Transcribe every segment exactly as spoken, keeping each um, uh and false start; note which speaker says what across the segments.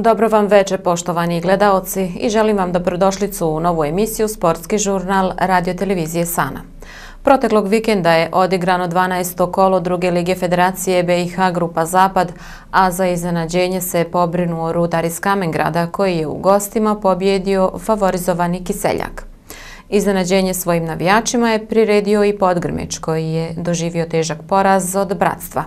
Speaker 1: Dobro vam večer, poštovani gledaoci, i želim vam dobrodošlicu u novu emisiju Sportski žurnal Radio televizije Sana. Proteklog vikenda je odigrano dvanaesto kolo druge lige Federacije B i H Grupa Zapad, a za iznenađenje se pobrinuo Rudar iz Kamengrada koji je u gostima pobjedio favorizovani Kiseljak. Iznenađenje svojim navijačima je priredio i Podgrmeć koji je doživio težak poraz od Bratstva.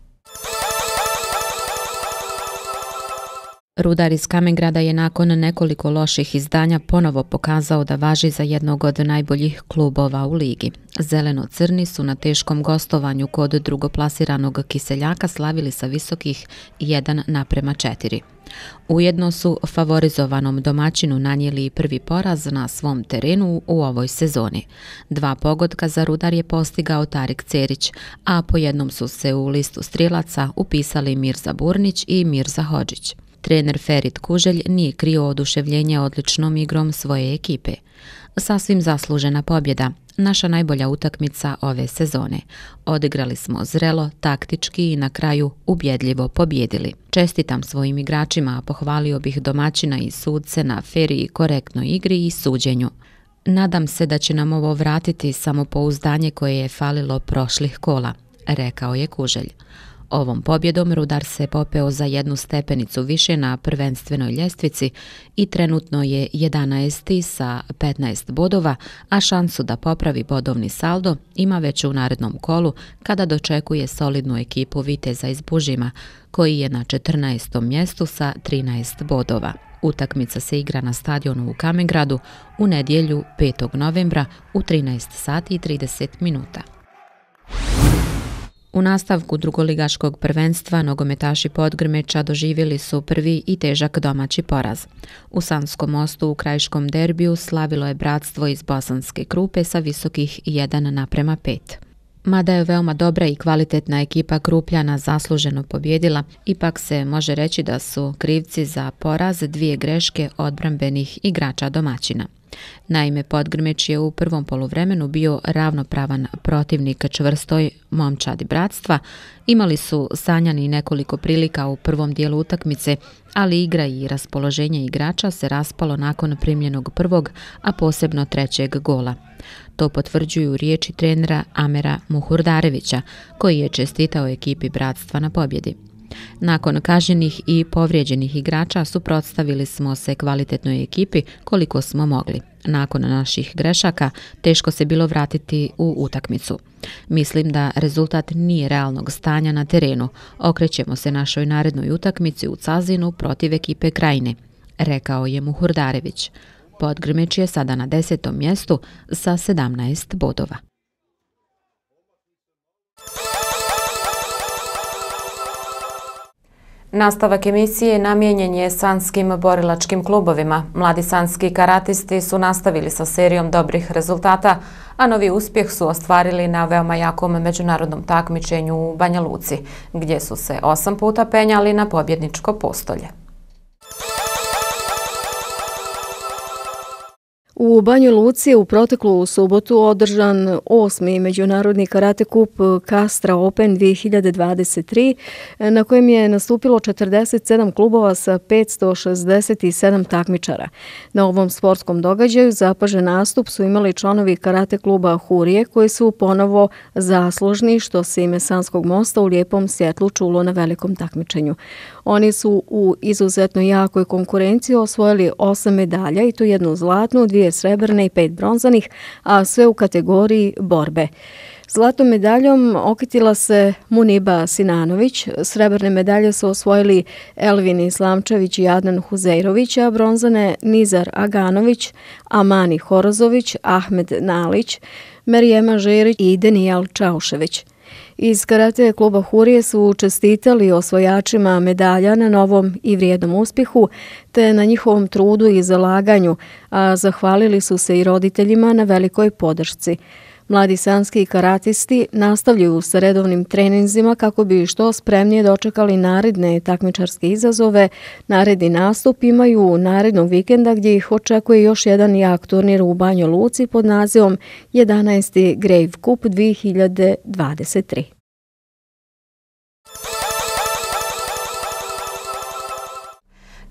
Speaker 2: Rudar iz Kamengrada je nakon nekoliko loših izdanja ponovo pokazao da važi za jednog od najboljih klubova u ligi. Zeleno-crni su na teškom gostovanju kod drugoplasiranog Kiseljaka slavili sa visokih jedan naprema četiri. Ujedno su favorizovanom domaćinu nanijeli prvi poraz na svom terenu u ovoj sezoni. Dva pogotka za Rudar je postigao Tarik Cerić, a po jednom su se u listu strilaca upisali Mirza Burnić i Mirza Hodžić. Trener Ferit Kuželj nije krio oduševljenje odličnom igrom svoje ekipe. Sasvim zaslužena pobjeda, naša najbolja utakmica ove sezone. Odigrali smo zrelo, taktički i na kraju ubjedljivo pobjedili. Čestitam svojim igračima, a pohvalio bih domaćina i sudce na fer i korektnoj igri i suđenju. Nadam se da će nam ovo vratiti samopouzdanje koje je falilo prošlih kola, rekao je Kuželj. Ovom pobjedom Rudar se popeo za jednu stepenicu više na prvenstvenoj ljestvici i trenutno je jedanaesti sa petnaest bodova, a šansu da popravi bodovni saldo ima već u narednom kolu kada dočekuje solidnu ekipu Viteza iz Bužima, koji je na četrnaestom mjestu sa trinaest bodova. Utakmica se igra na stadionu u Kamengradu u nedjelju petog novembra u trinaest sati i trideset minuta. U nastavku drugoligaškog prvenstva nogometaši Podgrmeča doživjeli su prvi i težak domaći poraz. U Sanskom Mostu u krajiškom derbiju slavilo je Bratstvo iz Bosanske Krupe sa visokih jedan naprema pet. Mada je veoma dobra i kvalitetna ekipa Krupljana zasluženo pobjedila, ipak se može reći da su krivci za poraz dvije greške odbrambenih igrača domaćina. Naime, Podgrmeć je u prvom poluvremenu bio ravnopravan protivnik čvrstoj momčadi Bratstva. Imali su sanjani nekoliko prilika u prvom dijelu utakmice, ali igra i raspoloženje igrača se raspalo nakon primljenog prvog, a posebno trećeg gola. To potvrđuju riječi trenera Amera Muhurdarevića, koji je čestitao ekipi Bratstva na pobjedi. Nakon kažnjenih i povrijeđenih igrača suprotstavili smo se kvalitetnoj ekipi koliko smo mogli. Nakon naših grešaka teško se bilo vratiti u utakmicu. Mislim da rezultat nije realnog stanja na terenu. Okrećemo se našoj narednoj utakmici u Cazinu protiv ekipe Krajine, rekao je Muhurdarević. Podgrmeć je sada na desetom mjestu sa sedamnaest bodova.
Speaker 1: Nastavak emisije namijenjen je sanskim borilačkim klubovima. Mladi sanski karatisti su nastavili sa serijom dobrih rezultata, a novi uspjeh su ostvarili na veoma jakom međunarodnom takmičenju u Banja Luci, gdje su se osam puta penjali na pobjedničko postolje.
Speaker 3: U Banji Luci je u proteklu subotu održan osmi međunarodni karate kup Castra Open dvije hiljade dvadeset tri, na kojem je nastupilo četrdeset sedam klubova sa petsto šezdeset sedam takmičara. Na ovom sportskom događaju zapažen nastup su imali članovi karate kluba Hurije, koji su ponovo zaslužni što se ime Sanskog mosta u lijepom svjetlu čulo na velikom takmičenju. Oni su u izuzetno jakoj konkurenciji osvojili osam medalja i to jednu zlatnu, dvije srebrne i pet bronzanih, a sve u kategoriji borbe. Zlatom medaljom okitila se Muniba Sinanović, srebrne medalje su osvojili Elvin Islamčević i Adnan Huzeirović, a bronzane Nizar Aganović, Amani Horozović, Ahmed Nalić, Merijema Žerić i Denijal Čaušević. Iz karate kluba Hurije su čestitali osvojačima medalja na novom i vrijednom uspjehu te na njihovom trudu i zalaganju, a zahvalili su se i roditeljima na velikoj podršci. Mladi sanski karatisti nastavljaju sa redovnim treninzima kako bi što spremnije dočekali naredne takmičarske izazove. Naredni nastup imaju narednog vikenda gdje ih očekuje još jedan jak turnir u Banjoj Luci pod nazivom jedanaesti Grave Cup dvije hiljade dvadeset tri.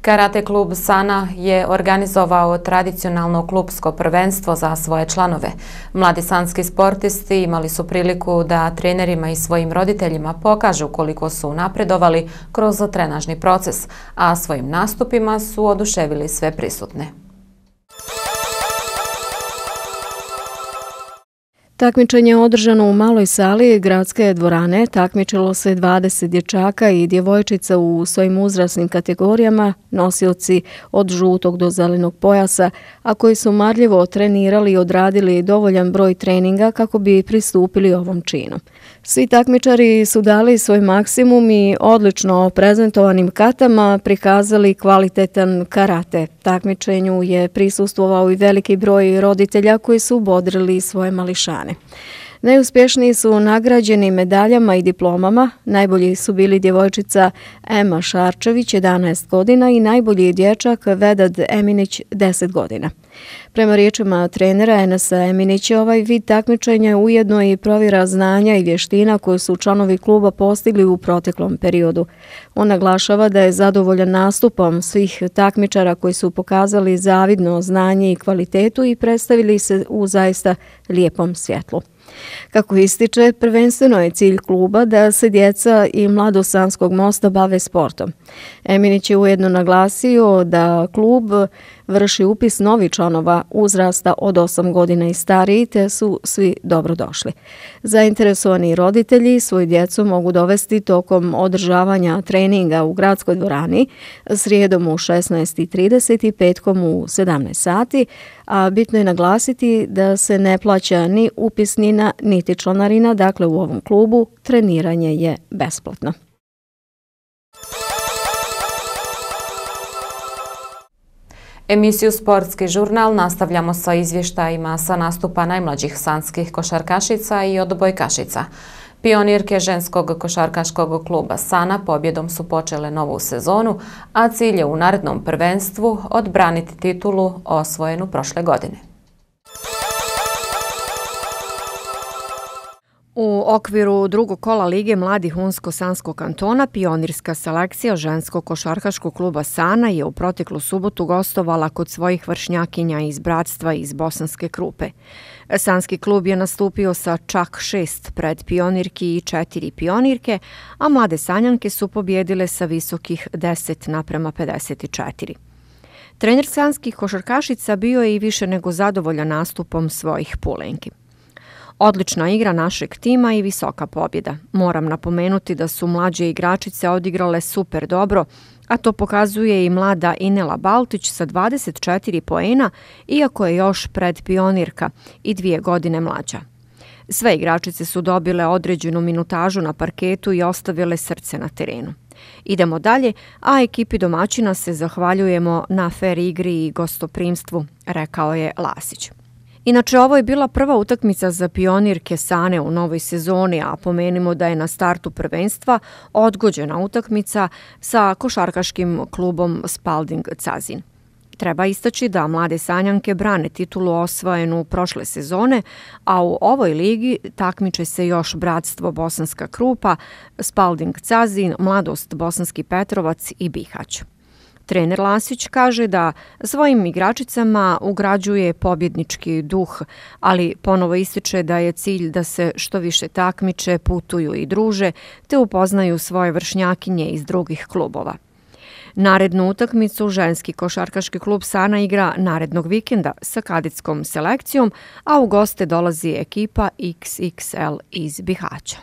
Speaker 1: Karate klub Sana je organizovao tradicionalno klubsko prvenstvo za svoje članove. Mladi sanski sportisti imali su priliku da trenerima i svojim roditeljima pokažu koliko su napredovali kroz trenažni proces, a svojim nastupima su oduševili sve prisutne.
Speaker 3: Takmičenje je održano u maloj sali gradske dvorane. Takmičilo se dvadeset dječaka i djevojčica u svojim uzrasnim kategorijama, nosioci od žutog do zelenog pojasa, a koji su marljivo trenirali i odradili dovoljan broj treninga kako bi pristupili ovom činu. Svi takmičari su dali svoj maksimum i odlično prezentovanim katama prikazali kvalitetan karate. Takmičenju je prisustvovao i veliki broj roditelja koji su bodrili svoje mališane. Najuspješniji su nagrađeni medaljama i diplomama. Najbolji su bili djevojčica Ema Šarčević, jedanaest godina, i najbolji dječak Vedad Eminić, deset godina. Prema riječima trenera Enesa Eminića, ovaj vid takmičenja ujedno i provjera znanja i vještina koje su članovi kluba postigli u proteklom periodu. On naglašava da je zadovoljan nastupom svih takmičara koji su pokazali zavidno znanje i kvalitetu i predstavili se u zaista lijepom svjetlu. Kako ističe, prvenstveno je cilj kluba da se djeca i mladost Sanskog mosta bave sportom. Eminić je ujedno naglasio da klub vrši upis novih članova uzrasta od osam godina i stariji, te su svi dobrodošli. Zainteresovani roditelji svoju djecu mogu dovesti tokom održavanja treninga u gradskoj dvorani srijedom u šesnaest i trideset i petkom u sedamnaest sati, a bitno je naglasiti da se ne plaća ni upisnina niti članarina, dakle u ovom klubu treniranje je besplatno.
Speaker 1: Emisiju Sportski žurnal nastavljamo sa izvještajima sa nastupa najmlađih sanskih košarkašica i odbojkašica. Pionirke ženskog košarkaškog kluba Sana pobjedom su počele novu sezonu, a cilj je u narednom prvenstvu odbraniti titulu osvojenu prošle godine.
Speaker 4: U okviru drugog kola Lige mladih Unsko-Sanskog kantona pionirska selekcija ženskog košarkaškog kluba Sana je u proteklu subotu gostovala kod svojih vršnjakinja iz bratstva iz Bosanske Krupe. Sanski klub je nastupio sa čak šest pred pionirki i četiri pionirke, a mlade sanjanke su pobjedile sa visokih deset naprema pedeset četiri. Trener sanskih košarkašica bio je i više nego zadovoljan nastupom svojih pulenki. Odlična igra našeg tima i visoka pobjeda. Moram napomenuti da su mlađe igračice odigrale super dobro, a to pokazuje i mlada Inela Baltić sa dvadeset četiri poena, iako je još pred pionirka i dvije godine mlađa. Sve igračice su dobile određenu minutažu na parketu i ostavile srce na terenu. Idemo dalje, a ekipi domaćina se zahvaljujemo na fer igri i gostoprimstvu, rekao je Lasić. Inače, ovo je bila prva utakmica za pionirke Sane u novoj sezoni, a pomenimo da je na startu prvenstva odgođena utakmica sa košarkaškim klubom Spalding Cazin. Treba istaći da mlade sanjanke brane titulu osvojenu prošle sezone, a u ovoj ligi takmiče se još bratstvo Bosanska Krupa, Spalding Cazin, Mladost Bosanski Petrovac i Bihać. Trener Lasić kaže da svojim igračicama ugrađuje pobjednički duh, ali ponovo ističe da je cilj da se što više takmiče, putuju i druže, te upoznaju svoje vršnjakinje iz drugih klubova. Narednu utakmicu ženski košarkaški klub Sana igra narednog vikenda sa kadetskom selekcijom, a u goste dolazi ekipa iks iks el iz Bihaća.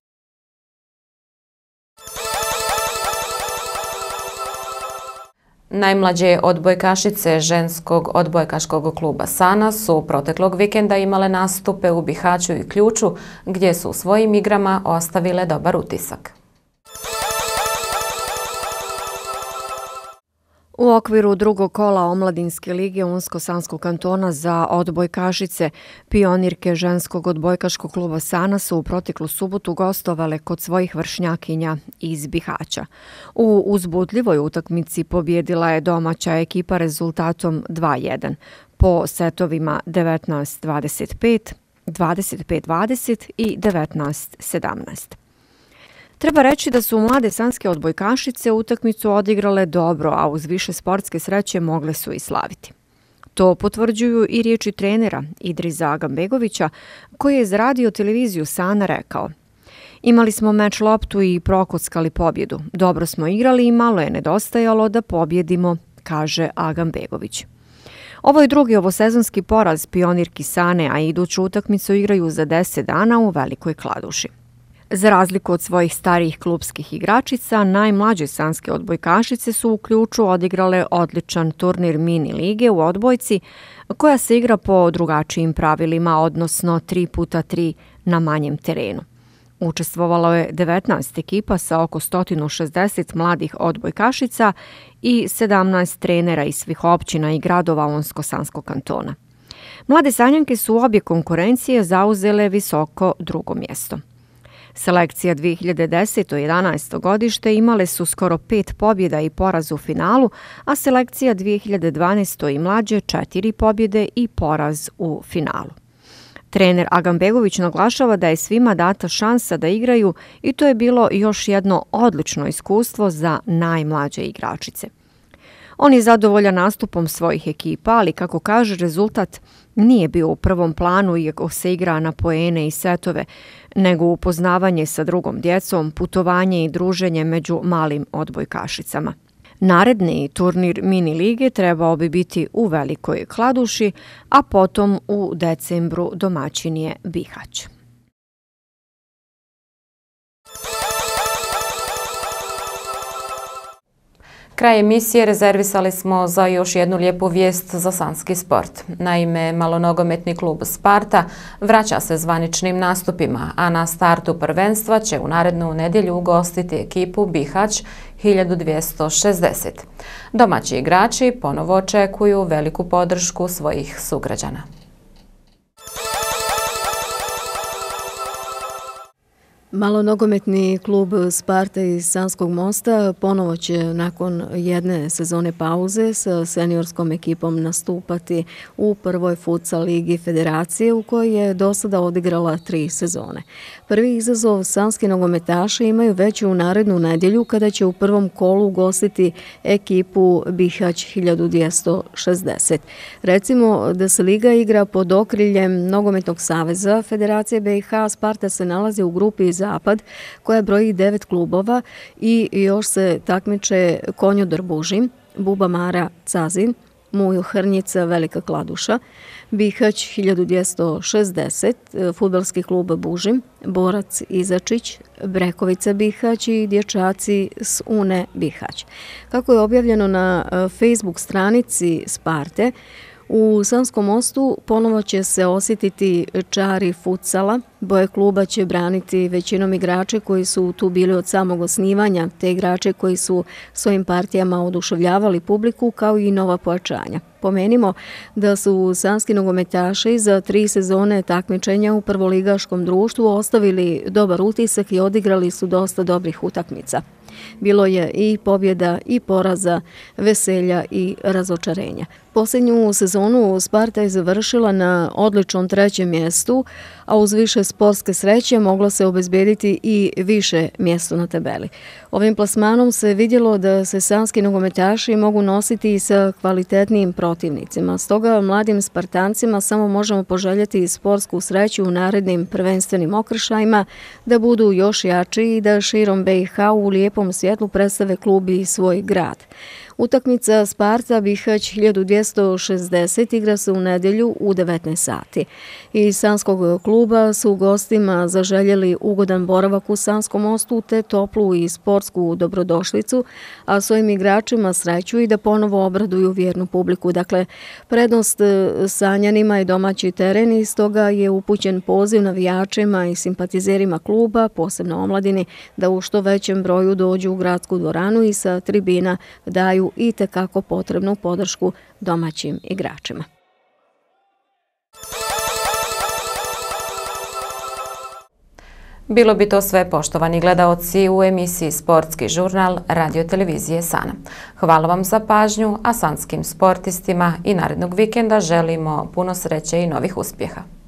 Speaker 1: Najmlađe odbojkašice ženskog odbojkaškog kluba Sana su proteklog vikenda imale nastupe u Bihaću i Ključu, gdje su u svojim igrama ostavile dobar utisak.
Speaker 4: U okviru drugog kola Omladinske lige Unsko-Sanskog kantona za odbojkašice, pionirke ženskog odbojkaškog kluba Sana su u proteklu subotu gostovale kod svojih vršnjakinja iz Bihaća. U uzbudljivoj utakmici pobjedila je domaća ekipa rezultatom dva jedan po setovima devetnaest dvadeset pet, dvadeset pet dvadeset i devetnaest sedamnaest. Treba reći da su mlade sanske odbojkašice utakmicu odigrale dobro, a uz više sportske sreće mogle su i slaviti. To potvrđuju i riječi trenera Idriza Agambegovića, koji je za radio televiziju Sana rekao: "Imali smo meč loptu i prokockali pobjedu. Dobro smo igrali i malo je nedostajalo da pobjedimo", kaže Agambegović. Ovo je drugi ovosezonski poraz pionirki Sane, a iduću utakmicu igraju za deset dana u Velikoj Kladuši. Za razliku od svojih starijih klubskih igračica, najmlađe sanske odbojkašice su u Ključu odigrale odličan turnir mini lige u odbojci, koja se igra po drugačijim pravilima, odnosno tri puta tri na manjem terenu. Učestvovalo je devetnaest ekipa sa oko sto šezdeset mladih odbojkašica i sedamnaest trenera iz svih općina i gradova Onsko-Sanskog kantona. Mlade sanjanke su u obje konkurencije zauzele visoko drugo mjesto. Selekcija dvije hiljade desete. jedanaesto. godište imale su skoro pet pobjeda i poraz u finalu, a selekcija dvije hiljade dvanaeste. i mlađe četiri pobjede i poraz u finalu. Trener Agambegović naglašava da je svima data šansa da igraju i to je bilo još jedno odlično iskustvo za najmlađe igračice. On je zadovoljan nastupom svojih ekipa, ali kako kaže, rezultat nije bio u prvom planu iako se igra na poene i setove, nego upoznavanje sa drugom djecom, putovanje i druženje među malim odbojkašicama. Naredni turnir mini lige trebao bi biti u Velikoj Kladuši, a potom u decembru domaćin je Bihać.
Speaker 1: Kraj emisije rezervisali smo za još jednu lijepu vijest za sanski sport. Naime, malonogometni klub Sparta vraća se zvaničnim nastupima, a na startu prvenstva će u narednu nedjelju ugostiti ekipu Bihać hiljadu dvjesto šezdeset. Domaći igrači ponovo očekuju veliku podršku svojih sugrađana.
Speaker 3: Malonogometni klub Sparta iz Sanskog Mosta ponovo će nakon jedne sezone pauze sa seniorskom ekipom nastupati u prvoj futsal ligi federacije u kojoj je do sada odigrala tri sezone. Prvi izazov sanski nogometaši imaju već u narednu nedjelju kada će u prvom kolu ugostiti ekipu Bihać hiljadu dvjesto šezdeset. Recimo da se liga igra pod okriljem Nogometnog saveza Federacije B i H, Sparta se nalazi u grupi Zapad koja broji devet klubova i još se takmiče Konjodar Bužim, Bubamara Cazin, Mujo Hrnjica Velika Kladuša, Bihać hiljadu dvjesto šezdeset, fudbalski klub Bužim, Borac Izačić, Brekovica Bihać i dječaci s Une Bihać. Kako je objavljeno na Facebook stranici Sparte, u Sanskom Mostu ponovo će se osjetiti čari futsala. Boje kluba će braniti većinom igrače koji su tu bili od samog osnivanja, te igrače koji su svojim partijama oduševljavali publiku, kao i nova pojačanja. Pomenimo da su sanski nogometaši za tri sezone takmičenja u prvoligaškom društvu ostavili dobar utisak i odigrali su dosta dobrih utakmica. Bilo je i pobjeda i poraza, veselja i razočarenja. Posljednju sezonu Sparta je završila na odličnom trećem mjestu, a uz više sportske sreće moglo se obezbediti i više mjesto na tabeli. Ovim plasmanom se vidjelo da se sanski nogometaši mogu nositi i sa kvalitetnijim protivnicima. Stoga mladim Spartancima samo možemo poželjeti sportsku sreću u narednim prvenstvenim okršajima, da budu još jači i da širom B i H u lijepom svjetlu predstave klub i svoj grad. Utakmica Sparta Bihać hiljadu dvjesto šezdeset igra se u nedjelju u devetnaest sati. Iz sanskog kluba su gostima zaželjeli ugodan boravak u Sanskom Mostu te toplu i sportsku dobrodošlicu, a svojim igračima sreću i da ponovo obraduju vjernu publiku. Dakle, prednost Sanjanima je domaći teren i stoga je upućen poziv navijačima i simpatizerima kluba, posebno omladini, da u što većem broju dođu u gradsku dvoranu i sa tribina daju i tekako potrebnu podršku domaćim igračima.
Speaker 1: Bilo bi to sve, poštovani gledaoci, u emisiji Sportski žurnal Radio televizije Sana. Hvala vam za pažnju, a sanskim sportistima i narednog vikenda želimo puno sreće i novih uspjeha.